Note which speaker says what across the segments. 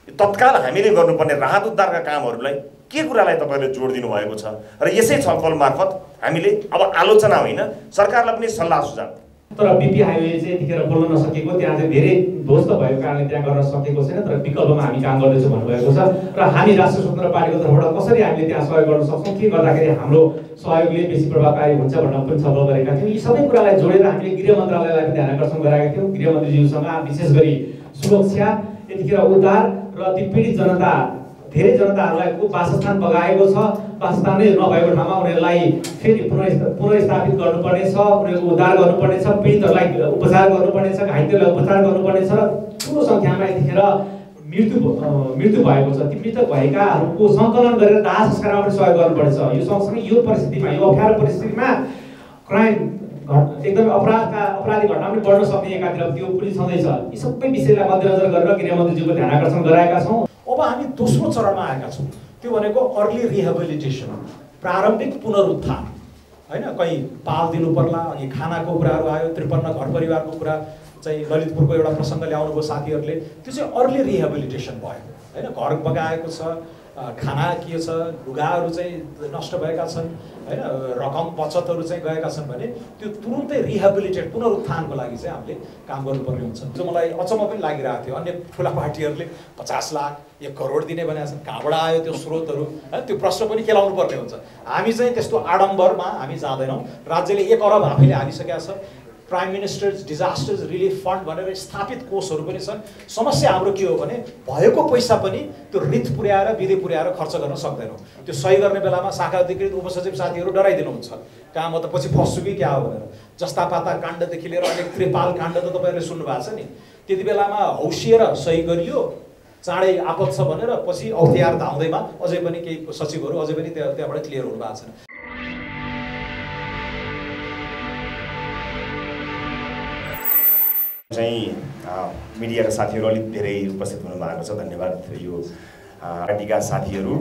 Speaker 1: तत्काल हामीले गर्नुपर्ने राहत उद्धारका कामहरूलाई के कुरालाई तपाईले जोड दिनु भएको छ र यसै छलफल मार्फत हामीले अब आलोचना होइन सरकारलाई पनि सल्लाह सुझाव।
Speaker 2: तर बीपी हाइवे चाहिँ यतिखेर बोल्न नसकेको, त्यहाँ चाहिँ धेरै ध्वस्त भएको कारणले त्यहाँ गर्न सकेको छैन, तर विकल्पमा हामी काम गर्दैछौँ भन्नुभएको छ र हामी राष्ट्रिय स्वतन्त्र पार्टीको तर्फबाट कसरी हामीले त्यहाँ सहयोग गर्न सक्छौँ, के गर्दाखेरि हाम्रो सहयोगले बेसी प्रभावकारी हुन्छ भनेर पनि छलफल गरेका थियौँ। यी सबै कुरालाई जोडेर हामीले गृह मन्त्रालयलाई पनि ध्यान आकर्षण गराएका थियौँ। गृहमन्त्रीज्यूसँग विशेष गरी सुरक्षा, यतिखेर उद्धार र ती पीडित जनता, धेरै जनताहरूलाई वासस्थान बगाएको छ, वासस्थानै नभएको ठाउँमा उनीहरूलाई फेरि पुनर्स्थापित गर्नुपर्ने छ, उनीहरूको उद्धार गर्नुपर्ने छ, पीडितहरूलाई उपचार गर्नुपर्ने छ, घाइतेहरूलाई उपचार गर्नुपर्ने छ र ठुलो सङ्ख्यामा यतिखेर मृत्यु भएको छ। ती मृतक भएकाहरूको सङ्कलन गरेर दाह संस्कारमा पनि सहयोग गर्नुपर्नेछ। यो सँगसँगै यो परिस्थितिमा, यो अप्ठ्यारो परिस्थितिमा क्राइम एकदमै अपराधी घटना पनि बढ्न सक्ने एकातिर त्यो पनि छँदैछ। यी सबै विषयलाई मध्यनजर गरेर गृहमन्त्रीज्यूको ध्यान आकर्षण गराएका छौँ।
Speaker 3: अब हामी दोस्रो चरणमा आएका छौँ, त्यो भनेको अर्ली रिहेबिलिटेसन, प्रारम्भिक पुनरुत्थान होइन। कहीँ पाल दिनु पर्ला, अघि खानाको कुराहरू आयो, 53 घर परिवारको कुरा चाहिँ ललितपुरको एउटा प्रसङ्ग ल्याउनु भयो साथीहरूले, त्यो चाहिँ अर्ली रिहेबिलिटेसन भयो होइन। घर बगाएको छ, खाना के छ, लुगाहरू चाहिँ नष्ट भएका छन् होइन, रकम बचतहरू चाहिँ गएका छन् भने त्यो तुरुन्तै रिहेबिलिटेट पुनरुत्थानको लागि चाहिँ हामीले काम गर्नुपर्ने हुन्छ। जो मलाई अचम्म पनि लागिरहेको थियो, अन्य ठुला पार्टीहरूले 50 लाख 1 करोड दिने भनेका छन्, कहाँबाट आयो त्यो स्रोतहरू होइन, त्यो प्रश्न पनि केलाउनु पर्ने हुन्छ। हामी चाहिँ त्यस्तो आडम्बरमा हामी जाँदैनौँ। राज्यले 1 अरब आफैले हालिसकेका छ। Prime minister's disasters relief fund भनेर स्थापित कोषहरू पनि छन्। समस्या हाम्रो के हो भने भएको पैसा पनि त्यो रिथ पुर्याएर विधि पुर्याएर खर्च गर्न सक्दैनौँ। त्यो सही गर्ने बेलामा शाखा अधिकृत उपसचिव साथीहरू डराइदिनुहुन्छ, कहाँ म त पछि फस्छु कि क्या हो भनेर। जस्ता पाता काण्डदेखि लिएर अनेक त्रिपाल काण्ड त तपाईँहरूले सुन्नु भएको छ नि। त्यति बेलामा हौसिएर सही गरियो, चाँडै आपत छ भनेर पछि औँठ्याएर धाउँदैमा अझै पनि केही सचिवहरू अझै पनि त्यहाँबाट क्लियर हुनु भएको छैन।
Speaker 1: चाहिँ मिडियाका साथीहरू अलिक धेरै उपस्थित हुनु भएको छ, धन्यवाद। यो पार्टीका साथीहरू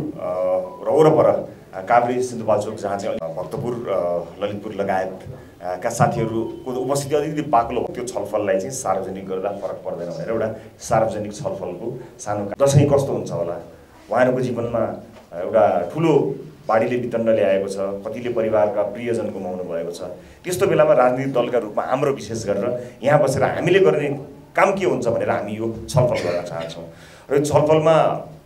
Speaker 1: र वरपर काभ्रे सिन्धुपाल्चोक जहाँ चाहिँ भक्तपुर ललितपुर लगायतका साथीहरूको उपस्थिति अलिकति बाक्लो भयो। त्यो छलफललाई चाहिँ सार्वजनिक गर्दा फरक पर्दैन भनेर एउटा सार्वजनिक छलफलको सानो दशैं कस्तो हुन्छ होला, उहाँहरूको जीवनमा एउटा ठुलो बाढीले वितण्ड ल्याएको छ, कतिले परिवारका प्रियजन गुमाउनु भएको छ। त्यस्तो बेलामा राजनीतिक दलका रूपमा हाम्रो विशेष गरेर यहाँ बसेर हामीले गर्ने काम के हुन्छ भनेर हामी यो छलफल गर्न चाहन्छौँ। र यो छलफलमा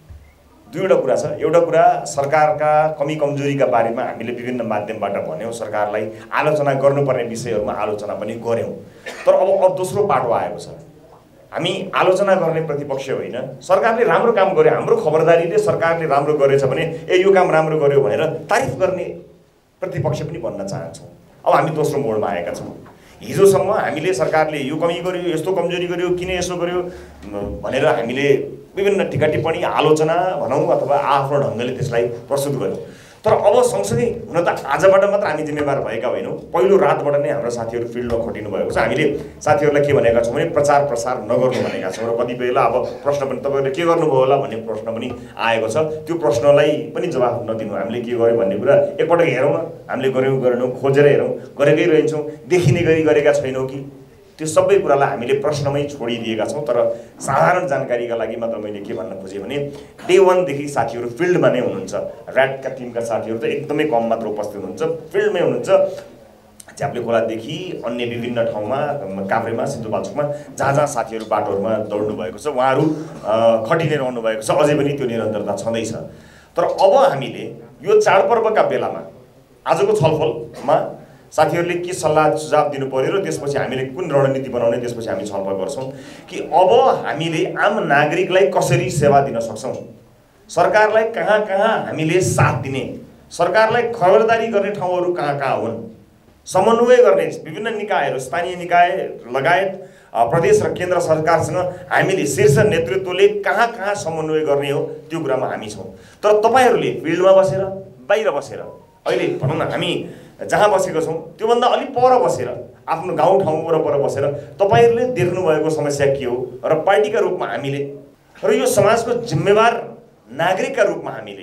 Speaker 1: दुईवटा कुरा छ। एउटा कुरा सरकारका कमी कमजोरीका बारेमा हामीले विभिन्न माध्यमबाट भन्यौँ, सरकारलाई आलोचना गर्नुपर्ने विषयहरूमा आलोचना पनि गऱ्यौँ। तर अब दोस्रो पाटो आएको छ। हामी आलोचना गर्ने प्रतिपक्ष होइन, सरकारले राम्रो काम गर्यो, हाम्रो खबरदारीले सरकारले राम्रो गरेछ भने यो काम राम्रो गर्यो भनेर तारिफ गर्ने प्रतिपक्ष पनि भन्न चाहन्छौँ। अब हामी दोस्रो मोडमा आएका छौँ। हिजोसम्म हामीले सरकारले यो कमी गर्यो, यस्तो कमजोरी गर्यो, किन यसो गर्यो भनेर हामीले विभिन्न टिका टिप्पणी आलोचना भनौँ अथवा आफ्नो ढङ्गले त्यसलाई प्रस्तुत गर्यौँ। तर अब सँगसँगै हुन त आजबाट मात्र हामी जिम्मेवार भएका होइनौँ, पहिलो रातबाट नै हाम्रो साथीहरू फिल्डमा खटिनु भएको छ। हामीले साथीहरूलाई के भनेका छौँ भने प्रचार प्रसार नगर्नु भनेका छौँ। र कतिपयलाई अब प्रश्न पनि तपाईँहरूले के गर्नुभयो होला भन्ने प्रश्न पनि आएको छ। त्यो प्रश्नलाई पनि जवाफ नदिनु, हामीले के गर्यौँ भन्ने कुरा एकपटक हेरौँ न, हामीले गऱ्यौँ गरेनौँ खोजेर हेरौँ, गरेकै रहन्छौँ, देखिने गरी गरेका छैनौँ कि, त्यो सबै कुरालाई हामीले प्रश्नमै छोडिदिएका छौँ। तर साधारण जानकारीका लागि मात्र मैले के भन्न खोजेँ भने डे 1 देखि साथीहरू फिल्डमा नै हुनुहुन्छ। ऱ्याटका टिमका साथीहरू त एकदमै कम मात्र उपस्थित हुनुहुन्छ, फिल्डमै हुनुहुन्छ। झ्याप्ले खोलादेखि अन्य विभिन्न ठाउँमा, काभ्रेमा, सिन्धुपाल्चोकमा जहाँ जहाँ साथीहरू बाटोहरूमा दौड्नु भएको छ, उहाँहरू खटिने रहनु भएको छ। अझै पनि त्यो निरन्तरता छँदैछ। तर अब हामीले यो चाडपर्वका बेलामा आजको छलफलमा साथीहरूले के सल्लाह सुझाव दिनु पर्यो र त्यसपछि हामीले कुन रणनीति बनाउने, त्यसपछि हामी छलफल गर्छौँ कि अब हामीले आम नागरिकलाई कसरी सेवा दिन सक्छौँ, सरकारलाई कहाँ कहाँ हामीले साथ दिने, सरकारलाई खबरदारी गर्ने ठाउँहरू कहाँ कहाँ हुन्, समन्वय गर्ने विभिन्न निकायहरू, स्थानीय निकाय लगायत प्रदेश र केन्द्र सरकारसँग हामीले शीर्ष नेतृत्वले कहाँ कहाँ समन्वय गर्ने हो, त्यो कुरामा हामी छौँ। तर तपाईँहरूले फिल्डमा बसेर, बाहिर बसेर, अहिले भनौँ न हामी जहाँ बसेको छौँ त्योभन्दा अलिक पर बसेर, आफ्नो गाउँ ठाउँ वरपर बसेर तपाईँहरूले देख्नुभएको समस्या के हो र पार्टीका रूपमा हामीले र यो समाजको जिम्मेवार नागरिकका रूपमा हामीले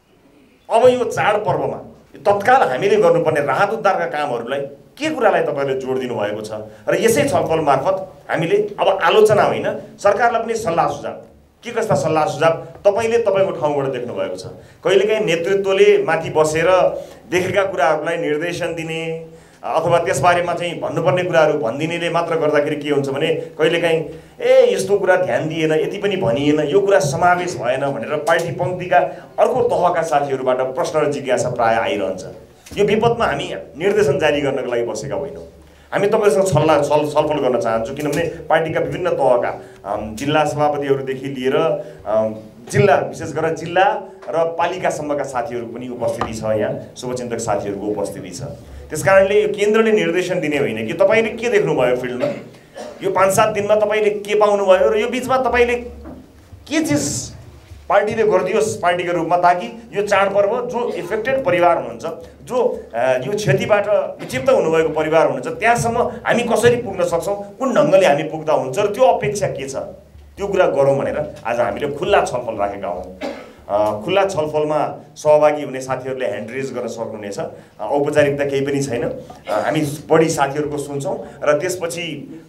Speaker 1: अब यो चाडपर्वमा तत्काल हामीले गर्नुपर्ने राहत उद्धारका कामहरूलाई के कुरालाई तपाईँले जोड दिनु भएको छ र यसै छलफल मार्फत हामीले अब आलोचना होइन सरकारलाई पनि सल्लाह सुझाव के कस्ता सल्लाह सुझाव तपाईँले तपाईँको ठाउँबाट देख्नु भएको छ? कहिलेकाहीँ नेतृत्वले माथि बसेर देखेका कुराहरूलाई निर्देशन दिने अथवा त्यसबारेमा चाहिँ भन्नुपर्ने कुराहरू भनिदिनेले मात्र गर्दाखेरि के हुन्छ भने कहिलेकाहीँ यस्तो कुरा ध्यान दिएन, यति पनि भनिएन, यो कुरा समावेश भएन भनेर पार्टी पङ्क्तिका अर्को तहका साथीहरूबाट प्रश्न र जिज्ञासा प्रायः आइरहन्छ। यो विपदमा हामी निर्देशन जारी गर्नको लागि बसेका होइनौँ। हामी तपाईँसँग छलफल गर्न चाहन्छु, किनभने पार्टीका विभिन्न तहका जिल्ला सभापतिहरूदेखि लिएर जिल्ला, विशेष गरेर जिल्ला र पालिकासम्मका साथीहरू पनि उपस्थिति छ, यहाँ शुभचिन्तक साथीहरूको उपस्थिति छ। त्यसकारणले यो केन्द्रले निर्देशन दिने होइन कि तपाईँले के देख्नुभयो फिल्डमा, यो 5-7 दिनमा तपाईँले के पाउनुभयो र यो बिचमा तपाईँले के चिज पार्टीले गरिदियोस् पार्टीको रूपमा, ताकि यो चाडपर्व जो इफेक्टेड परिवार हुनुहुन्छ, जो यो क्षतिबाट विक्षिप्त हुनुभएको परिवार हुनुहुन्छ, त्यहाँसम्म हामी कसरी पुग्न सक्छौँ, कुन ढङ्गले हामी पुग्दा हुन्छ र त्यो अपेक्षा के छ, त्यो कुरा गरौँ भनेर आज हामीले खुल्ला छलफल राखेका हौँ। खुल्ला छलफलमा सहभागी हुने साथीहरूले ह्यान्ड रेज गर्न सक्नुहुनेछ। औपचारिकता केही पनि छैन, हामी बढी साथीहरूको सुन्छौँ र त्यसपछि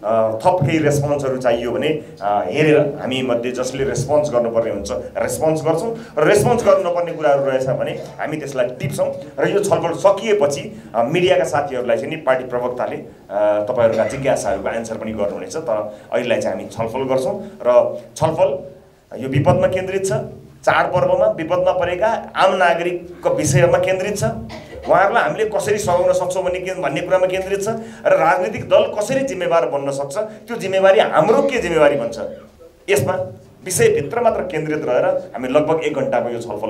Speaker 1: थप केही रेस्पोन्सहरू चाहियो भने हेरेर हामी मध्ये जसले रेस्पोन्स गर्नुपर्ने हुन्छ रेस्पोन्स गर्छौँ र रेस्पोन्स गर्नु नपर्ने कुराहरू रहेछ भने हामी त्यसलाई टिप्छौँ र यो छलफल सकिएपछि मिडियाका साथीहरूलाई चाहिँ नि पार्टी प्रवक्ताले तपाईँहरूका जिज्ञासाहरूको एन्सर पनि गर्नुहुनेछ। तर अहिलेलाई चाहिँ हामी छलफल गर्छौँ र छलफल यो विपदमा केन्द्रित छ, चाडपर्वमा विपदमा परेका आम नागरिकको विषयमा केन्द्रित छ, उहाँहरूलाई हामीले कसरी सघाउन सक्छौँ भन्ने कुरामा केन्द्रित छ र राजनीतिक दल कसरी जिम्मेवार बन्न सक्छ, त्यो जिम्मेवारी हाम्रो के जिम्मेवारी भन्छ, यसमा विषयभित्र मात्र केन्द्रित रहेर हामी लगभग 1 घन्टाको यो छलफल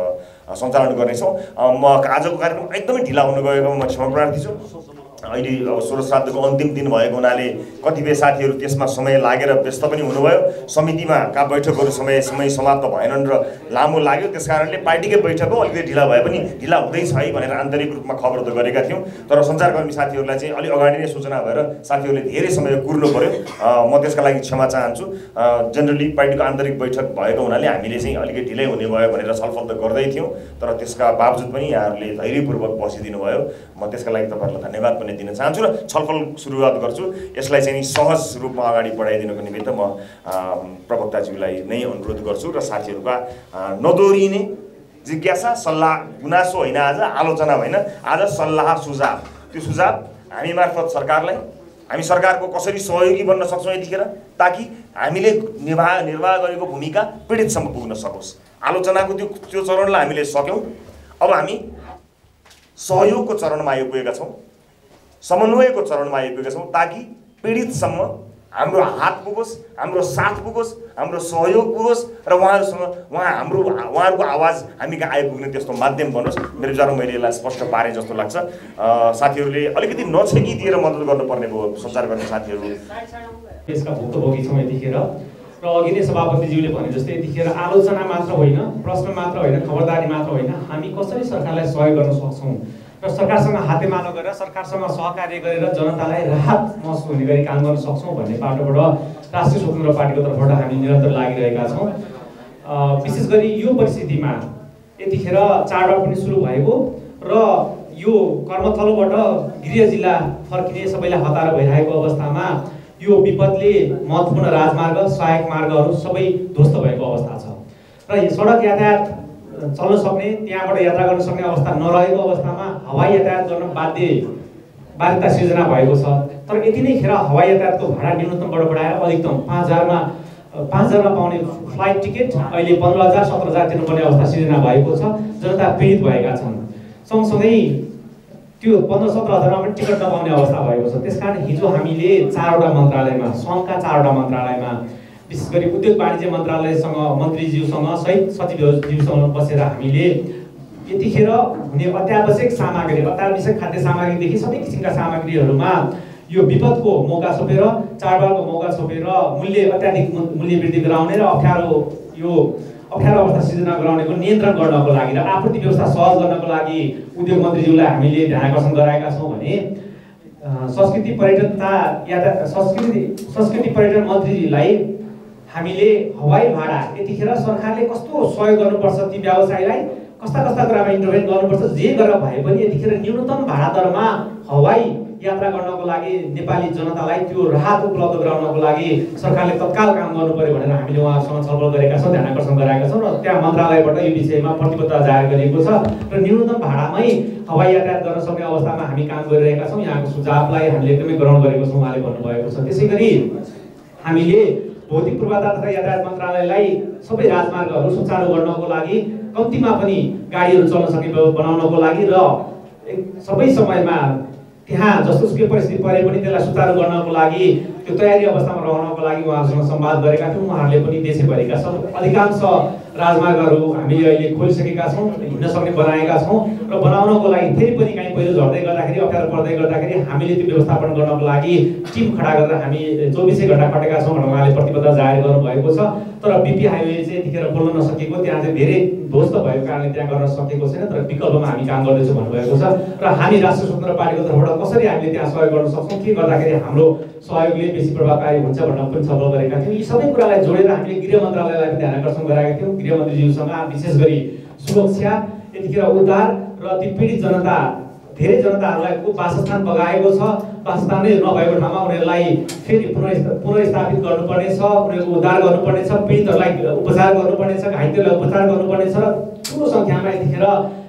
Speaker 1: सञ्चालन गर्नेछौँ। म आजको कार्यक्रम एकदमै ढिला हुन गएकोमा म क्षमा प्रार्थी छु। अहिले षोडश श्राद्धको अन्तिम दिन भएको हुनाले कतिपय साथीहरू त्यसमा समय लागेर व्यस्त पनि हुनुभयो। समितिमा का बैठकहरू समय समाप्त भएनन् र लामो लाग्यो, त्यसकारणले पार्टीकै बैठक हो, अलिकति ढिला भए पनि ढिला हुँदैछ है भनेर आन्तरिक रूपमा खबर त गरेका थियौँ। तर सञ्चारकर्मी साथीहरूलाई चाहिँ अलि अगाडि नै सूचना भएर साथीहरूले धेरै समय कुर्नु पर्यो, म त्यसका लागि क्षमा चाहन्छु। जेनरली पार्टीको आन्तरिक बैठक भएको हुनाले हामीले चाहिँ अलिकति ढिलै हुने भयो भनेर छलफल त गर्दै थियौँ, तर त्यसका बावजुद पनि यहाँहरूले धैर्यपूर्वक बसिदिनु भयो। म त्यसका लागि तपाईँहरूलाई धन्यवाद पनि दिन चाहन्छु र छलफल सुरुवात गर्छु। यसलाई चाहिँ सहज रूपमा अगाडि बढाइदिनको निमित्त म प्रवक्ताज्यूलाई नै अनुरोध गर्छु र साथीहरूका नदोरिने जिज्ञासा सल्लाह गुनासो होइन, आज आलोचना होइन, आज सल्लाह सुझाव, त्यो सुझाव हामी मार्फत सरकारलाई, हामी सरकारको कसरी सहयोगी बन्न सक्छौँ यतिखेर, ताकि हामीले निर्वाह गरेको भूमिका पीडितसम्म पुग्न सकोस्। आलोचनाको त्यो चरणलाई हामीले सक्यौँ, अब हामी सहयोगको चरणमा आइपुगेका छौँ, समन्वयको चरणमा आइपुगेका छौँ, ताकि पीडितसम्म हाम्रो हात पुगोस्, हाम्रो साथ पुगोस्, हाम्रो सहयोग पुगोस् र उहाँहरूको आवाज हामी कहाँ आइपुग्ने त्यस्तो माध्यम बनोस्। मेरो विचारमा मैले यसलाई स्पष्ट पारेँ जस्तो लाग्छ। साथीहरूले अलिकति नछेकिदिएर मद्दत गर्नुपर्ने भयो सञ्चारकर्मी साथीहरू।
Speaker 2: यसका भुक्तभोगी छौँ यतिखेर र अघि नै सभापतिज्यूले भने जस्तै यतिखेर आलोचना मात्र होइन, प्रश्न मात्र होइन, खबरदारी मात्र होइन, हामी कसरी सरकारलाई सहयोग गर्न सक्छौँ र सरकारसँग हातेमालो गरेर सरकारसँग सहकार्य गरेर जनतालाई राहत महसुस हुने गरी काम गर्न सक्छौँ भन्ने पाटोबाट राष्ट्रिय स्वतन्त्र पार्टीको तर्फबाट हामी निरन्तर लागिरहेका छौँ। विशेष गरी यो परिस्थितिमा यतिखेर चाडबाड पनि सुरु भएको र यो कर्मथलोबाट गृह जिल्ला फर्किने सबैलाई हतार भइरहेको अवस्थामा यो विपदले महत्त्वपूर्ण राजमार्ग, सहायक मार्गहरू सबै ध्वस्त भएको अवस्था छ र सडक यातायात चल्न सक्ने, त्यहाँबाट यात्रा गर्न सक्ने अवस्था नरहेको अवस्थामा हवाई यातायात गर्न बाध्यता सिर्जना भएको छ। तर यति नै खेर हवाई यातायातको भाडा न्यूनतमबाट बढाएर अधिकतम 5,000 मा पाउने फ्लाइट टिकट अहिले 15,000 17,000 तिर्नुपर्ने अवस्था सिर्जना भएको छ। जनता पीडित भएका छन्। सँगसँगै त्यो 15-17 हजारमा पनि टिकट नपाउने अवस्था भएको छ। त्यसकारण हिजो हामीले 4वटा मन्त्रालयमा, सङ्घका 4वटा मन्त्रालयमा, विशेष गरी उद्योग वाणिज्य मन्त्रालयसँग मन्त्रीज्यूसँग सहित सचिवज्यूसँग बसेर हामीले यतिखेर हुने अत्यावश्यक सामग्री, अत्यावश्यक खाद्य सामग्रीदेखि सबै किसिमका सामग्रीहरूमा यो विपदको मौका छोपेर, चाडबाडको मौका छोपेर अत्याधिक मूल्य वृद्धि गराउने र अप्ठ्यारो अवस्था सिर्जना गराउनेको नियन्त्रण गर्नको लागि र आपूर्ति व्यवस्था सहज गर्नको लागि उद्योग मन्त्रीज्यूलाई हामीले ध्यान आकर्षण गराएका छौँ भने संस्कृति पर्यटन मन्त्रीजीलाई हामीले हवाई भाडा यतिखेर सरकारले कस्तो सहयोग गर्नुपर्छ, ती व्यवसायलाई कस्ता कुरामा इन्टरभेन गर्नुपर्छ, जे गरेर भए पनि यतिखेर न्यूनतम भाडा दरमा हवाई यात्रा गर्नको लागि नेपाली जनतालाई त्यो राहत उपलब्ध गराउनको लागि सरकारले तत्काल काम गर्नु पर्यो भनेर हामीले उहाँहरूसँग छलफल गरेका छौँ, ध्यान आकर्षण गराएका छौँ र त्यहाँ मन्त्रालयबाट यो विषयमा प्रतिबद्धता जाहेर गरिएको छ र न्यूनतम भाडामै हवाई यातायात गर्न सक्ने अवस्थामा हामी काम गरिरहेका छौँ। यहाँको सुझावलाई हामीले एकदमै ग्रहण गरेको छौँ उहाँले भन्नुभएको छ। त्यसै गरी हामीले भौतिक पूर्वाधार तथा यातायात मन्त्रालयलाई सबै राजमार्गहरू सुचारू गर्नको लागि कम्तीमा पनि गाडीहरू चल्न सक्ने बनाउनको लागि र सबै समयमा त्यहाँ जस्तोसुकै परिस्थिति परे पनि त्यसलाई सुचारू गर्नको लागि त्यो तयारी अवस्थामा रहनको लागि उहाँहरूसँग संवाद गरेका थियौँ। उहाँहरूले पनि देशैभरिका अधिकांश राजमार्गहरू हामीले अहिले खोलिसकेका छौँ, हिँड्न सक्ने बनाएका छौँ र बनाउनको लागि फेरि पनि कहीँ पहिरो झर्दै गर्दाखेरि अप्ठ्यारो पर्दै गर्दाखेरि हामीले त्यो व्यवस्थापन गर्नको लागि टिम खडा गरेर हामी 24 घण्टा खटेका छौँ भनेर उहाँले प्रतिबद्धता जाहेर गर्नुभएको छ। तर बिपी हाइवे चाहिँ यतिखेर खोल्न नसकेको, त्यहाँ चाहिँ धेरै ध्वस्त भएको कारणले त्यहाँ गर्न सकेको छैन, तर विकल्पमा हामी काम गर्दैछौँ भन्नुभएको छ। र हामी राष्ट्रिय स्वतन्त्र पार्टीको तर्फबाट कसरी हामीले त्यहाँ सहयोग गर्न सक्छौँ, के गर्दाखेरि हाम्रो सहयोगले बेसी प्रभावकारी हुन्छ भनेर पनि छलफल गरेका थियौँ। यी सबै कुरालाई जोडेर हामीले गृह मन्त्रालयलाई पनि ध्यान आकर्षण गराएका थियौँ। गृहमन्त्रीज्यूसँग विशेष गरी सुरक्षा, यतिखेर उद्धार र ती पीडित जनता, धेरै जनताहरूलाई वासस्थान बगाएको छ, वासस्थान नै नभएको ठाउँमा उनीहरूलाई फेरि पुनर्स्थापित गर्नुपर्ने छ, उनीहरूको उद्धार गर्नुपर्ने छ, पीडितहरूलाई उपचार गर्नुपर्ने छ, घाइतेहरूलाई उपचार गर्नुपर्ने छ र ठुलो सङ्ख्यामा यतिखेर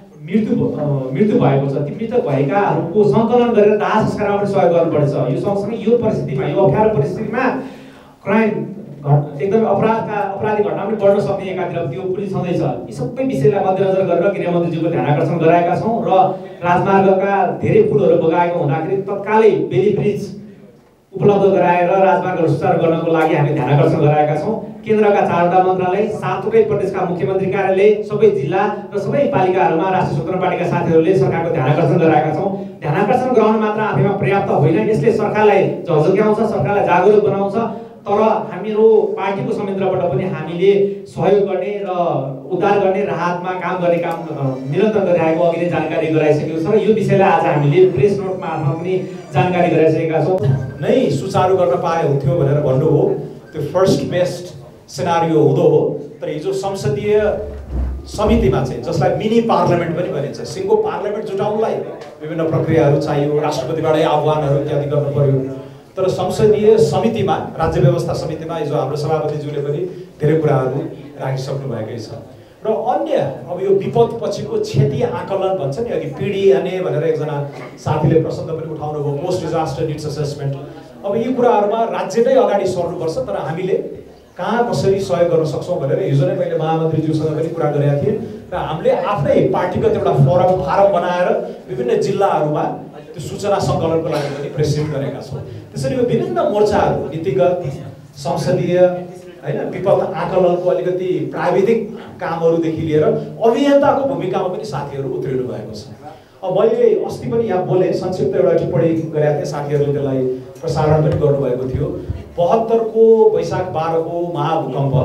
Speaker 2: मृत्यु भएको छ। ती मृतक भएकाहरूको सङ्कलन गरेर दाह संस्कारमा पनि सहयोग गर्नुपर्नेछ। यो सँगसँगै यो परिस्थितिमा, यो अप्ठ्यारो परिस्थितिमा क्राइम एकदमै अपराधी घटना पनि बढ्न सक्ने एकातिर त्यो पनि छँदैछ। यी सबै विषयलाई मध्यनजर गरेर गृहमन्त्रीज्यूको ध्यान आकर्षण गराएका छौँ र राजमार्गका धेरै पुलहरू बगाएको हुँदाखेरि तत्कालै बेली ब्रिज उपलब्ध गराएर राजमार्गहरू सुचारू गर्नको लागि हामीले ध्यान आकर्षण गराएका छौँ। केन्द्रका 4वटा मन्त्रालय, 7वटै प्रदेशका मुख्यमन्त्री कार्यालय, सबै जिल्ला र सबै पालिकाहरूमा राष्ट्रिय स्वतन्त्र पार्टीका साथीहरूले सरकारको ध्यान आकर्षण गराएका छौँ। ध्यान आकर्षण गराउन मात्र आफैमा पर्याप्त होइन, यसले सरकारलाई झल्झक्याउँछ, सरकारलाई जागरुक बनाउँछ। तर हाम्रो पार्टीको संयन्त्रबाट पनि हामीले सहयोग गर्ने र उद्धार गर्ने, राहतमा काम गर्ने काम निरन्तर गरिरहेको अघि नै जानकारी गराइसकेको छ र यो विषयलाई आज हामीले प्रेस नोट मार्फत पनि जानकारी गराइसकेका छौँ।
Speaker 3: नै सुचारू गर्न पाए हुन्थ्यो भनेर भन्नुभयो, त्यो फर्स्ट बेस्ट सिनारियो हुँदो हो। तर हिजो संसदीय समितिमा चाहिँ, जसलाई मिनी पार्लियामेन्ट पनि भनिन्छ, सिङ्गो पार्लियामेन्ट जुटाउनलाई विभिन्न प्रक्रियाहरू चाहियो, राष्ट्रपतिबाटै आह्वानहरू इत्यादि गर्नु पर्यो। तर संसदीय समितिमा, राज्य व्यवस्था समितिमा हिजो हाम्रो सभापतिज्यूले पनि धेरै कुराहरू राखिसक्नु भएकै छ। र अन्य अब यो विपद पछिको क्षति आकलन भन्छ नि, अघि PDNA भनेर एकजना साथीले प्रसङ्ग पनि उठाउनु भयो, पोस्ट डिजास्टर निड्स असेसमेन्ट। अब यी कुराहरूमा राज्य नै अगाडि सर्नुपर्छ, तर हामीले कहाँ कसरी सहयोग गर्न सक्छौँ भनेर हिजो नै मैले महामन्त्रीज्यूसँग पनि कुरा गरेका थिएँ र हामीले आफ्नै पार्टीगत एउटा फारम बनाएर विभिन्न जिल्लाहरूमा त्यो सूचना सङ्कलनको लागि पनि प्रेसित गरेका छौँ। त्यसरी यो विभिन्न मोर्चाहरू, नीतिगत, संसदीय, होइन, विपद आकलनको अलिकति प्राविधिक कामहरूदेखि लिएर अभियन्ताको भूमिकामा पनि साथीहरू उत्रिनु भएको छ। अब मैले अस्ति पनि यहाँ बोलेँ, संक्षिप्त एउटा टिप्पणी गरेका थिएँ, साथीहरूले त्यसलाई प्रसारण पनि गर्नुभएको थियो। 72 को वैशाख 12 को महाभूकम्प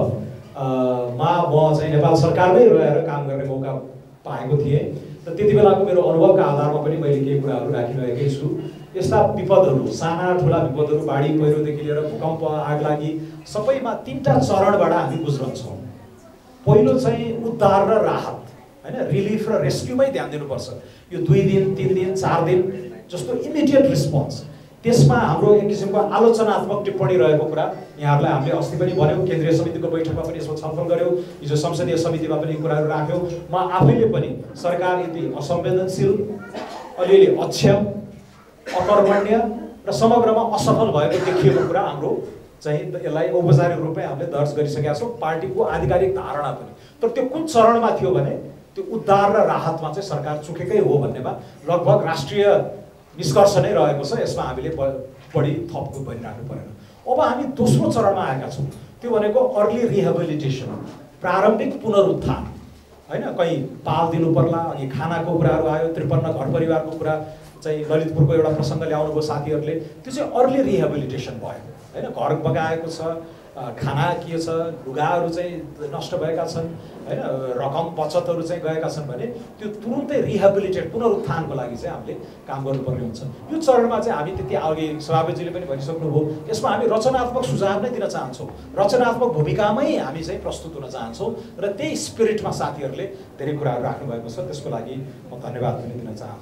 Speaker 3: मा म चाहिँ नेपाल सरकारमै रहेर काम गर्ने मौका पाएको थिएँ र त्यति बेलाको मेरो अनुभवका आधारमा पनि मैले केही कुराहरू राखिरहेकै छु। यस्ता विपदहरू, साना ठुला विपदहरू, बाढी पहिरोदेखि लिएर भूकम्प, आगलागी, सबैमा 3टा चरणबाट हामी गुज्रन्छौँ। पहिलो चाहिँ उद्धार र राहत, होइन, रिलिफ र रेस्क्युमै ध्यान दिनुपर्छ। यो 2 दिन, 3 दिन, 4 दिन जस्तो इमिडिएट रिस्पोन्स। त्यसमा हाम्रो एक किसिमको आलोचनात्मक टिप्पणी रहेको कुरा यहाँहरूलाई हामीले अस्ति पनि भन्यौँ, केन्द्रीय समितिको बैठकमा पनि यसमा छलफल गऱ्यौँ, हिजो संसदीय समितिमा पनि कुराहरू राख्यौँ। म आफैले पनि सरकार यति असंवेदनशील, अलिअलि अक्षम, अकर्मण्य र समग्रमा असफल भएको देखिएको कुरा हाम्रो चाहिँ यसलाई औपचारिक रूपमै हामीले दर्ज गरिसकेका छौँ, पार्टीको आधिकारिक धारणा पनि। तर त्यो कुन चरणमा थियो भने त्यो उद्धार र राहतमा चाहिँ सरकार चुकेकै हो भन्नेमा लगभग राष्ट्रिय निष्कर्ष नै रहेको छ। यसमा हामीले बढी थपको भनिराख्नु परेन। अब हामी दोस्रो चरणमा आएका छौँ, त्यो भनेको अर्ली रिहेबिलिटेसन, प्रारम्भिक पुनरुत्थान, होइन। कहीँ पाल दिनु पर्ला, अघि खानाको कुराहरू आयो, 53 घर परिवारको कुरा चाहिँ ललितपुरको एउटा प्रसङ्ग ल्याउनु भयो साथीहरूले, त्यो चाहिँ अर्ली रिहेबिलिटेसन भयो, होइन। घर बगाएको छ, खाना के छ, लुगाहरू चाहिँ नष्ट भएका छन्, होइन, रकम बचतहरू चाहिँ गएका छन् भने त्यो तुरुन्तै रिहेबिलिटेट, पुनरुत्थानको लागि चाहिँ हामीले काम गर्नुपर्ने हुन्छ। यो चरणमा चाहिँ हामी त्यति अघि सभापतिजीले पनि भनिसक्नुभयो, यसमा हामी रचनात्मक सुझाव नै दिन चाहन्छौँ, रचनात्मक भूमिकामै हामी चाहिँ प्रस्तुत हुन चाहन्छौँ र त्यही स्पिरिटमा साथीहरूले धेरै कुराहरू राख्नुभएको छ, त्यसको लागि म धन्यवाद पनि दिन चाहन्छु।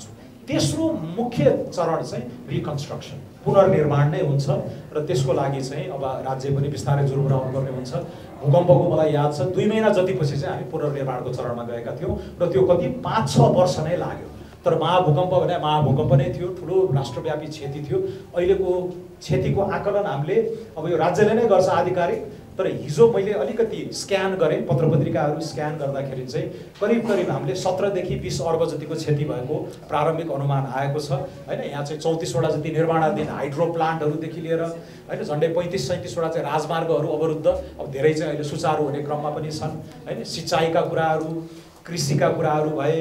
Speaker 3: तेस्रो मुख्य चरण चाहिँ रिकन्स्ट्रक्सन, पुनर्निर्माण नै हुन्छ र त्यसको लागि चाहिँ अब राज्य पनि बिस्तारै जुरुमुराउनु पर्ने हुन्छ। भूकम्पको मलाई याद छ 2 महिना जतिपछि चाहिँ हामी पुनर्निर्माणको चरणमा गएका थियौँ र त्यो कति 5-6 वर्ष नै लाग्यो। तर महाभूकम्प भने महाभूकम्प नै थियो, ठुलो राष्ट्रव्यापी क्षति थियो। अहिलेको क्षतिको आकलन हामीले अब यो राज्यले नै गर्छ आधिकारिक, तर हिजो मैले अलिकति स्क्यान गरेँ, पत्रपत्रिकाहरू स्क्यान गर्दाखेरि चाहिँ करिब हामीले 17 देखि 20 अर्ब जतिको क्षति भएको प्रारम्भिक अनुमान आएको छ हैन। यहाँ चाहिँ 34वटा जति निर्माणाधीन हाइड्रो प्लान्टहरूदेखि लिएर हैन झन्डै 35-37वटा चाहिँ राजमार्गहरू अवरुद्ध, अब धेरै चाहिँ अहिले सुचारू हुने क्रममा पनि छन् हैन। सिँचाइका कुराहरू, कृषिका कुराहरू भए,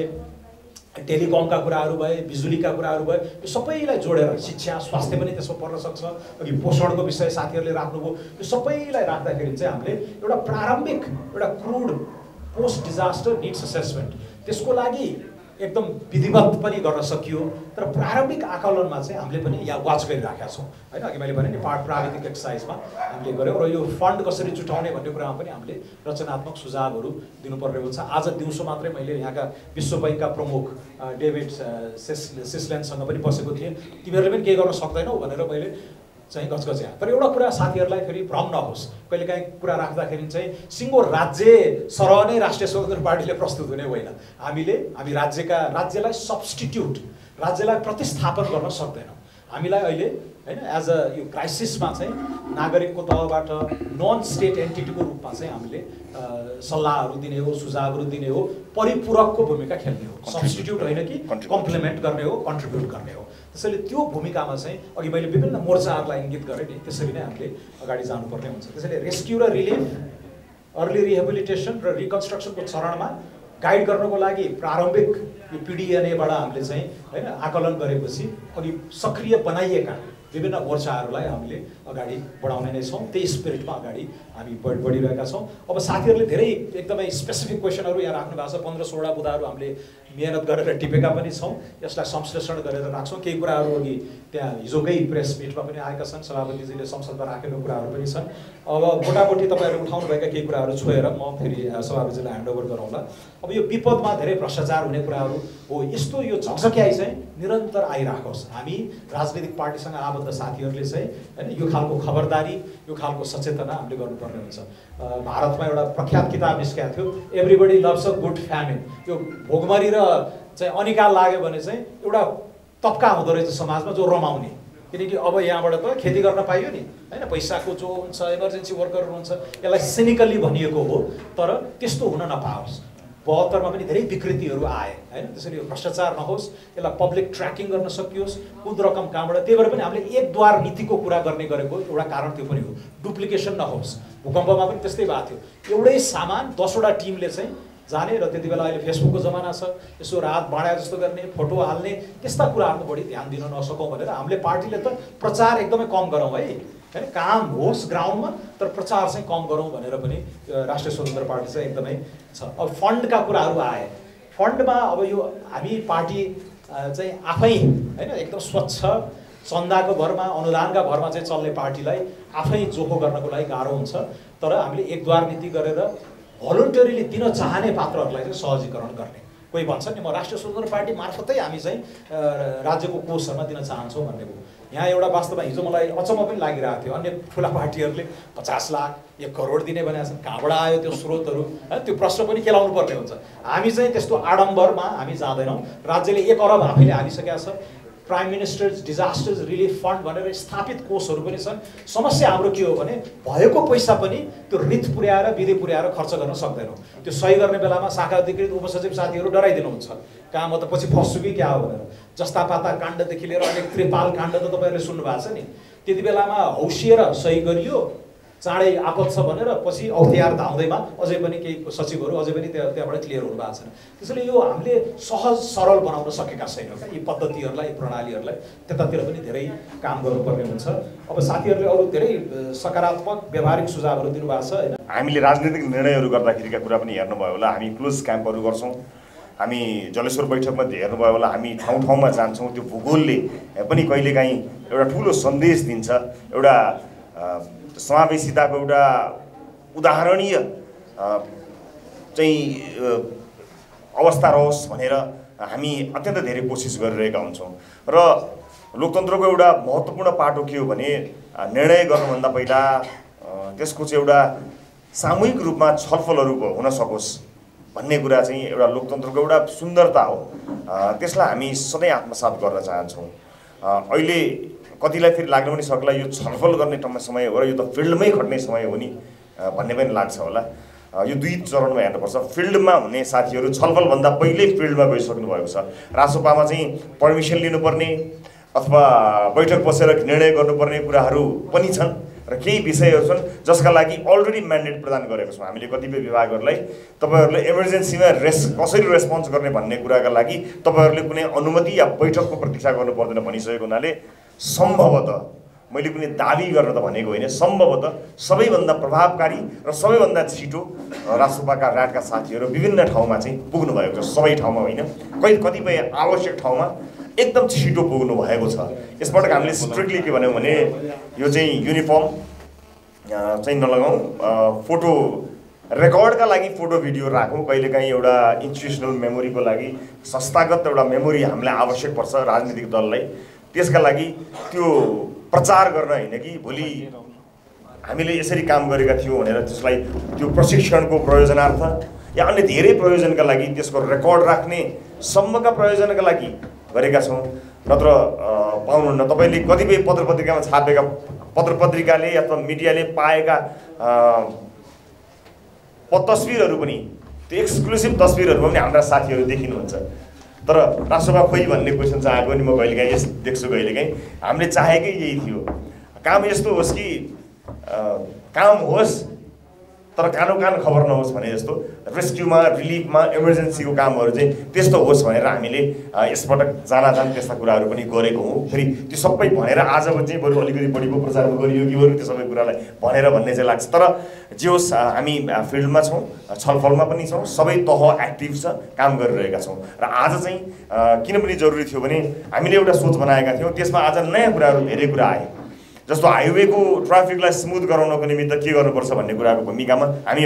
Speaker 3: टेलिकमका कुराहरू भए, बिजुलीका कुराहरू भए, यो सबैलाई जोडेर शिक्षा स्वास्थ्य पनि त्यसमा पर्न सक्छ। अघि पोषणको विषय साथीहरूले राख्नुभयो, यो सबैलाई राख्दाखेरि चाहिँ हामीले एउटा प्रारम्भिक एउटा crude post disaster needs assessment त्यसको लागि एकदम विधिवत पनि गर्न सकियो। तर प्रारम्भिक आकलनमा चाहिँ हामीले पनि यहाँ वाच गरिराखेका छौँ हैन। अघि मैले भने नि प्राविधिक एक्सर्साइजमा हामीले गऱ्यौँ र यो फन्ड कसरी जुटाउने भन्ने कुरामा पनि हामीले रचनात्मक सुझावहरू दिनुपर्ने हुन्छ। आज दिउँसो मात्रै मैले यहाँका विश्व बैंकका प्रमुख डेभिड सिस्ल्यान्डसँग पनि बसेको थिएँ। तिमीहरूले पनि केही गर्न सक्दैनौ भनेर मैले चाहिँ गजगज्या। तर एउटा कुरा साथीहरूलाई फेरि भ्रम नहोस्, कहिलेकाहीँ कुरा राख्दाखेरि चाहिँ सिङ्गो राज्य सरह नै राष्ट्रिय स्वतन्त्र पार्टीले प्रस्तुत हुने होइन। हामी राज्यलाई सब्स्टिट्युट, राज्यलाई प्रतिस्थापन गर्न सक्दैनौँ। हामीलाई अहिले हैन एज अ यो क्राइसिसमा चाहिँ नागरिकको तहबाट नन स्टेट एन्टिटीको रूपमा चाहिँ हामीले सल्लाहहरू दिने हो, सुझावहरू दिने हो, परिपूरकको भूमिका खेल्ने हो, सब्स्टिट्युट होइन कि कम्प्लिमेन्ट गर्ने हो, कन्ट्रिब्युट गर्ने हो। त्यसैले त्यो भूमिकामा चाहिँ अघि मैले विभिन्न मोर्चाहरूलाई इङ्गित गरेँ नि, त्यसरी नै हामीले अगाडि जानुपर्ने हुन्छ। त्यसैले रेस्क्यु र रिलिफ, अर्ली रिहेबिलिटेसन र रिकन्स्ट्रक्सनको चरणमा गाइड गर्नको लागि प्रारम्भिक यो PDNA-बाट हामीले चाहिँ हैन आकलन गरेपछि अघि सक्रिय बनाइएका विभिन्न मोर्चाहरूलाई हामीले अगाडि बढाउने नै छौँ। त्यही स्पिरिटमा अगाडि हामी बढिरहेका छौँ। अब साथीहरूले धेरै एकदमै स्पेसिफिक क्वेसनहरू यहाँ राख्नु भएको छ। 15-16 बुदाहरू हामीले मेहनत गरेर टिपेका पनि छौँ। यसलाई संश्लेषण गरेर राख्छौँ। केही कुराहरू अघि त्यहाँ हिजोकै प्रेस मिटमा पनि आएका छन्, सभापतिजीले संसदमा राखेको कुराहरू पनि छन्। अब मोटामोटी तपाईँहरूले उठाउनुभएका केही कुराहरू छोएर म फेरि सभापतिजीलाई ह्यान्डओभर गराउँला। अब यो विपदमा धेरै भ्रष्टाचार हुने कुराहरू हो, यस्तो यो झकझक्याइ चाहिँ निरन्तर आइराखोस्। हामी राजनीतिक पार्टीसँग आबद्ध साथीहरूले चाहिँ हैन यो खालको खबरदारी, यो खालको सचेतना हामीले गर्नुपर्ने हुन्छ। भारतमा एउटा प्रख्यात किताब निस्केको थियो, everybody loves a good famine. यो भोगमरी र चाहिँ अनिकाल लाग्यो भने चाहिँ एउटा तब्का हुँदो रहेछ समाजमा जो रमाउने, किनकि अब यहाँबाट त खेती गर्न पाइयो नि हैन, पैसाको जो हुन्छ, इमर्जेन्सी वर्करहरू हुन्छ, यसलाई सिनिकल्ली भनिएको हो। तर त्यस्तो हुन नपाओस्। 72मा पनि धेरै विकृतिहरू आए हैन। त्यसैले यो भ्रष्टाचार नहोस्, यसलाई पब्लिक ट्र्याकिङ गर्न सकियोस्, कुन रकम कहाँबाट। त्यही भएर पनि हामीले एक द्वार नीतिको कुरा गर्ने गरेको एउटा कारण त्यो पनि हो, डुप्लिकेसन नहोस्। भूकम्पमा पनि त्यस्तै भएको थियो, एउटै सामान 10वटा टिमले चाहिँ जाने र त्यति बेला अहिले फेसबुकको जमाना छ, यसो रात बाँडा जस्तो गर्ने, फोटो हाल्ने, त्यस्ता कुराहरूको बढी ध्यान दिन नसकौँ भनेर हामीले पार्टीले त प्रचार एकदमै कम गरौँ है हैन, काम होस् ग्राउन्डमा, तर प्रचार चाहिँ कम गरौँ भनेर पनि राष्ट्रिय स्वतन्त्र पार्टी चाहिँ एकदमै छ। अब फन्डका कुराहरू आए, फन्डमा अब यो हामी पार्टी चाहिँ आफै हैन एकदम स्वच्छ चन्दाको भरमा, अनुदानका भरमा चाहिँ चल्ने पार्टीलाई आफै जोखो गर्नको लागि गाह्रो हुन्छ। तर हामीले एक द्वार नीति गरेर भलुन्टरीली दिन चाहने पात्रहरूलाई चाहिँ सहजीकरण गर्ने। कोही भन्छ नि म राष्ट्रिय स्वतन्त्र पार्टी मार्फतै हामी चाहिँ राज्यको कोषहरूमा दिन चाहन्छौँ भन्ने हो। यहाँ एउटा वास्तवमा हिजो मलाई अचम्म पनि लागिरहेको थियो, अन्य ठुला पार्टीहरूले 50 लाख 1 करोड दिने भनेको छन्, कहाँबाट आयो त्यो स्रोतहरू, त्यो प्रश्न पनि केलाउनु पर्ने हुन्छ। हामी चाहिँ त्यस्तो आडम्बरमा हामी जाँदैनौँ। राज्यले 1 अरब आफैले हालिसकेका छ। Prime minister's disasters relief fund भनेर स्थापित कोषहरू पनि छन्। समस्या हाम्रो के हो भने भएको पैसा पनि त्यो रित पुर्याएर विधि पुर्याएर खर्च गर्न सक्दैनौँ। त्यो सही गर्ने बेलामा शाखा अधिकृत उपसचिव साथीहरू डराइदिनुहुन्छ, कहाँ म त पछि फस्छु कि क्या हो भनेर। जस्ता पाता काण्डदेखि लिएर अनेक त्रिपाल काण्ड त तपाईँहरूले सुन्नु भएको छ नि। त्यति बेलामा हौसिएर सही गरियो, चाँडै आपद छ भनेर पछि औतिहार धाउँदैमा अझै पनि केही सचिवहरू अझै पनि त्यहाँबाट क्लियर हुनु भएको छैन। त्यसैले यो हामीले सहज सरल बनाउन सकेका छैनौँ क्या, यी पद्धतिहरूलाई, प्रणालीहरूलाई। त्यतातिर पनि धेरै काम गर्नुपर्ने हुन्छ। अब साथीहरूले अरू धेरै सकारात्मक व्यावहारिक सुझावहरू दिनुभएको छ हैन।
Speaker 1: हामीले राजनीतिक निर्णयहरू गर्दाखेरिका कुरा पनि हेर्नुभयो होला, हामी क्लोज क्याम्पहरू गर्छौँ, हामी जलेश्वर बैठकमा हेर्नुभयो होला, हामी ठाउँ ठाउँमा जान्छौँ। त्यो भूगोलले पनि कहिलेकाहीँ एउटा ठुलो सन्देश दिन्छ, एउटा समावेशिताको एउटा उदाहरणीय चाहिँ अवस्था रहोस् भनेर हामी अत्यन्त धेरै कोसिस गरिरहेका हुन्छौँ र लोकतन्त्रको एउटा महत्त्वपूर्ण पाटो के हो भने निर्णय गर्नुभन्दा पहिला त्यसको चाहिँ एउटा सामूहिक रूपमा छलफलहरू हुन सकोस् भन्ने कुरा चाहिँ एउटा लोकतन्त्रको एउटा सुन्दरता हो। त्यसलाई हामी सधैँ आत्मसात गर्न चाहन्छौँ। अहिले कतिलाई फेरि लाग्न पनि सक्ला यो छलफल गर्ने समय हो र यो त फिल्डमै खट्ने समय हो नि भन्ने पनि लाग्छ होला। यो दुई चरणमा हेर्नुपर्छ। फिल्डमा हुने साथीहरू छलफलभन्दा पहिल्यै फिल्डमा गइसक्नु भएको छ। रासोपामा चाहिँ पर्मिसन लिनुपर्ने अथवा बैठक बसेर निर्णय गर्नुपर्ने कुराहरू पनि छन् र केही विषयहरू छन् जसका लागि अलरेडी म्यान्डेट प्रदान गरेको छौँ हामीले कतिपय विभागहरूलाई। तपाईँहरूले इमर्जेन्सीमा कसरी रेस्पोन्स गर्ने भन्ने कुराका लागि तपाईँहरूले कुनै अनुमति या बैठकको प्रतीक्षा गर्नु पर्दैन भनिसकेको हुनाले सम्भवतः मैले कुनै दाबी गर्न त भनेको होइन, सम्भवतः सबैभन्दा प्रभावकारी र सबैभन्दा छिटो रासोपाका राटका साथीहरू विभिन्न ठाउँमा चाहिँ पुग्नु भएको छ। सबै ठाउँमा होइन, कतिपय आवश्यक ठाउँमा एकदम छिटो पुग्नु भएको छ। यसबाट हामीले स्ट्रिक्टली के भन्यौँ भने यो चाहिँ युनिफर्म चाहिँ नलगाउँ, फोटो रेकर्डका लागि फोटो भिडियो राखौँ, कहिलेकाहीँ एउटा इन्स्टिट्युसनल मेमोरीको लागि संस्थागत एउटा मेमोरी हामीलाई आवश्यक पर्छ राजनीतिक दललाई। त्यसका लागि त्यो प्रचार गर्न होइन कि भोलि हामीले यसरी काम गरेका थियौँ भनेर त्यसलाई त्यो प्रशिक्षणको प्रयोजनार्थ या अन्य धेरै प्रयोजनका लागि त्यसको रेकर्ड राख्ने सम्मका प्रयोजनका लागि गरेका छौँ। नत्र पाउनुहुन्न तपाईँले कतिपय पत्रपत्रिकामा छापेका पत्रपत्रिकाले अथवा मिडियाले पाएका तस्बिरहरू पनि त्यो एक्सक्लुसिभ तस्बिरहरूमा पनि हाम्रा साथीहरू देखिनुहुन्छ। तर रासोपा खोइ भन्ने क्वेसन चाहेको नि म कहिलेकाहीँ देख्छु, कहिलेकाहीँ हामीले चाहेकै यही थियो। काम यस्तो होस् कि काम होस् तर कानो कान खबर नहोस् भने जस्तो रेस्क्युमा रिलिफमा इमर्जेन्सीको कामहरू चाहिँ त्यस्तो होस् भनेर हामीले यसपटक जान त्यस्ता कुराहरू पनि गरेको हौँ। फेरि त्यो सबै भनेर आज चाहिँ बरु अलिकति बढी पो प्रचार गरियो कि बरु त्यो सबै कुरालाई भनेर भन्ने चाहिँ लाग्छ। तर जे होस् हामी फिल्डमा छौँ, छलफलमा पनि छौँ, सबै तह एक्टिभ छ, काम गरिरहेका छौँ। र आज चाहिँ किन पनि जरुरी थियो भने हामीले एउटा सोच बनाएका थियौँ, त्यसमा आज नयाँ कुराहरू धेरै कुरा आए। जस्तो हाइवेको ट्राफिकलाई स्मुथ गराउनको निमित्त के गर्नुपर्छ भन्ने कुराको भूमिकामा हामी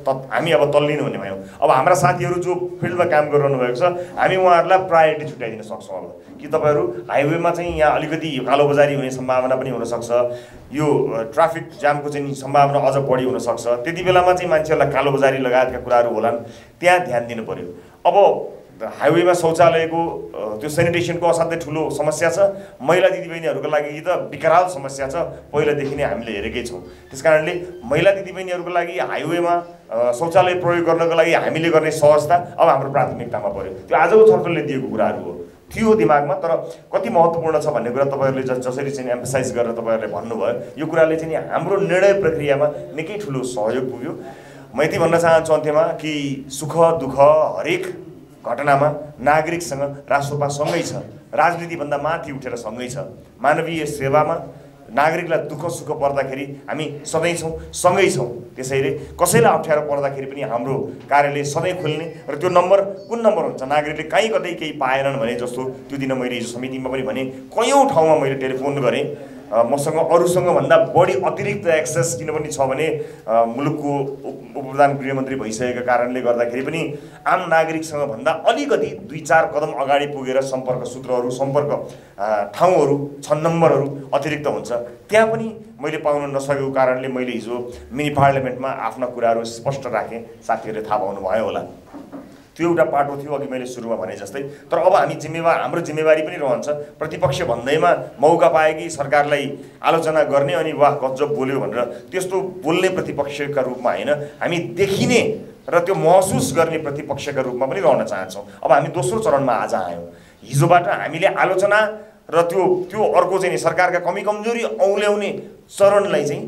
Speaker 1: अब तल्लिनु भन्ने भयौँ। अब हाम्रा साथीहरू जो फिल्डमा काम गरिरहनु भएको छ हामी उहाँहरूलाई प्रायोरिटी छुट्याइदिन सक्छौँ। अब कि तपाईँहरू हाइवेमा चाहिँ यहाँ अलिकति कालोबजारी हुने सम्भावना पनि हुनसक्छ, यो ट्राफिक जामको चाहिँ सम्भावना अझ बढी हुनसक्छ, त्यति बेलामा चाहिँ मान्छेहरूलाई कालोबजारी लगायतका कुराहरू होलान्, त्यहाँ ध्यान दिनु पऱ्यो। अब हाइवेमा शौचालयको त्यो सेनिटेसनको असाध्यै ठुलो समस्या छ, महिला दिदीबहिनीहरूको लागि त विकराल समस्या छ, पहिलादेखि नै हामीले हेरेकै छौँ। त्यसकारणले महिला दिदीबहिनीहरूको लागि हाइवेमा शौचालय प्रयोग गर्नको लागि हामीले गर्ने सहजता अब हाम्रो प्राथमिकतामा पर्यो। त्यो आजको छलफलले दिएको कुराहरू हो, थियो दिमागमा। तर कति महत्त्वपूर्ण छ भन्ने कुरा तपाईँहरूले जसरी चाहिँ एम्फसाइज गरेर तपाईँहरूले भन्नुभयो, यो कुराले चाहिँ हाम्रो निर्णय प्रक्रियामा निकै ठुलो सहयोग पुग्यो। म यति भन्न चाहन्छु अन्त्यमा कि सुख दुःख हरेक घटनामा नागरिकसँग रासोपा सँगै छ, राजनीतिभन्दा माथि उठेर सँगै छ। मानवीय सेवामा नागरिकलाई दुःख सुख पर्दाखेरि हामी सधैँ छौँ, सँगै छौँ। त्यसैले कसैलाई अप्ठ्यारो पर्दाखेरि पनि हाम्रो कार्यालय सधैँ खुल्ने र त्यो नम्बर कुन नम्बर हुन्छ, नागरिकले कहीँ कतै केही पाएनन् भने जस्तो त्यो दिन मैले हिजो समितिमा पनि भने कयौँ ठाउँमा मैले टेलिफोन गरेँ। मसँग अरूसँग भन्दा बढी अतिरिक्त एक्सेस किन पनि छ भने मुलुकको उपप्रधान गृहमन्त्री भइसकेको कारणले गर्दाखेरि पनि आम नागरिकसँग भन्दा अलिकति 2-4 कदम अगाडि पुगेर सम्पर्क सूत्रहरू, सम्पर्क ठाउँहरू, छन् नम्बरहरू अतिरिक्त हुन्छ। त्यहाँ पनि मैले पाउन नसकेको कारणले मैले हिजो मिनी पार्लियामेन्टमा आफ्ना कुराहरू स्पष्ट राखेँ, साथीहरूले थाहा पाउनु भयो होला। त्यो एउटा पाटो थियो अघि मैले सुरुमा भने जस्तै। तर अब हामी हाम्रो जिम्मेवारी पनि रहन्छ प्रतिपक्ष भन्दैमा मौका पाए कि सरकारलाई आलोचना गर्ने अनि वाह गजब बोल्यो भनेर त्यस्तो बोल्ने प्रतिपक्षका रूपमा होइन, हामी देखिने र त्यो महसुस गर्ने प्रतिपक्षका रूपमा पनि रहन चाहन्छौँ। अब हामी दोस्रो चरणमा आज आयौँ। हिजोबाट हामीले आलोचना र त्यो अर्को चाहिँ सरकारका कमी कमजोरी औल्याउने चरणलाई चाहिँ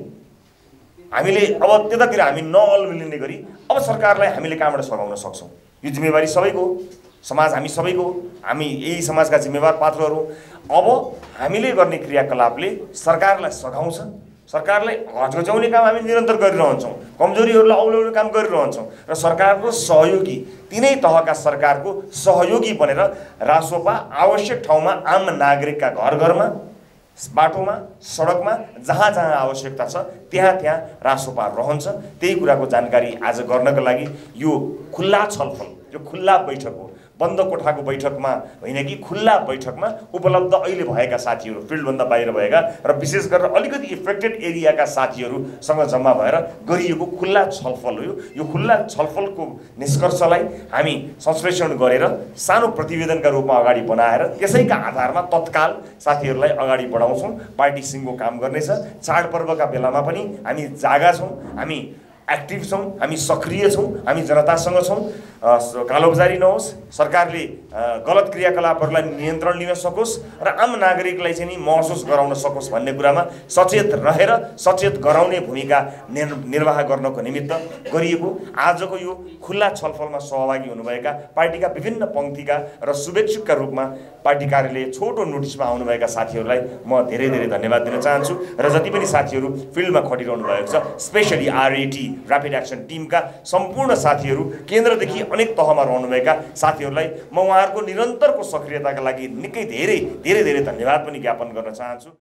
Speaker 1: हामीले अब त्यतातिर हामी नअल्मिलिने गरी अब सरकारलाई हामीले कहाँबाट सघाउन सक्छौँ। यो जिम्मेवारी सबैको, समाज हामी सबैको, हामी यही समाजका जिम्मेवार पात्रहरू। अब हामीले गर्ने क्रियाकलापले सरकारलाई सघाउँछ, सरकारलाई हचोच्याउने काम हामी निरन्तर गरिरहन्छौँ, कमजोरीहरूलाई औल्याउने काम गरिरहन्छौँ र सरकारको सहयोगी, तिनै तहका सरकारको सहयोगी बनेर रासोपा आवश्यक ठाउँमा आम नागरिकका घर घरमा, बाटोमा, सडकमा जहाँ जहाँ आवश्यकता छ त्यहाँ रासोपा रहन्छ। त्यही कुराको जानकारी आज गर्नको लागि यो खुल्ला छलफल, यो खुल्ला बैठक हो। बन्द कोठाको बैठकमा होइन कि खुल्ला बैठकमा उपलब्ध अहिले भएका साथीहरू, फिल्डभन्दा बाहिर भएका र विशेष गरेर अलिकति इफेक्टेड एरियाका साथीहरूसँग जम्मा भएर गरिएको खुल्ला छलफल हो। यो खुल्ला छलफलको निष्कर्षलाई हामी संश्लेषण गरेर सानो प्रतिवेदनका रूपमा अगाडि बनाएर त्यसैका आधारमा तत्काल साथीहरूलाई अगाडि बढाउँछौँ। पार्टी सिङ्गो काम गर्नेछ। चाडपर्वका बेलामा पनि हामी जागा छौँ, हामी एक्टिभ छौँ, हामी सक्रिय छौँ, हामी जनतासँग छौँ। कालोबजारी नहोस्, सरकारले गलत क्रियाकलापहरूलाई नियन्त्रण लिन सकोस् र आम नागरिकलाई चाहिँ नि महसुस गराउन सकोस् भन्ने कुरामा सचेत रहेर सचेत गराउने भूमिका निर्वाह गर्नको निमित्त गरिएको आजको यो खुल्ला छलफलमा सहभागी हुनुभएका पार्टीका विभिन्न पङ्क्तिका र शुभेच्छुकका रूपमा पार्टी कार्यालय छोटो नोटिसमा आउनुभएका साथीहरूलाई म धेरै धेरै धन्यवाद दिन चाहन्छु। र जति पनि साथीहरू फिल्डमा खटिरहनु भएको छ, स्पेसली RAT ऱ्यापिड एक्सन टिमका सम्पूर्ण साथीहरू, केन्द्रदेखि अनेक तहमा रहनुभएका साथीहरूलाई म उहाँहरूको निरन्तरको सक्रियताका लागि निकै धेरै धेरै धेरै धन्यवाद पनि ज्ञापन गर्न चाहन्छु।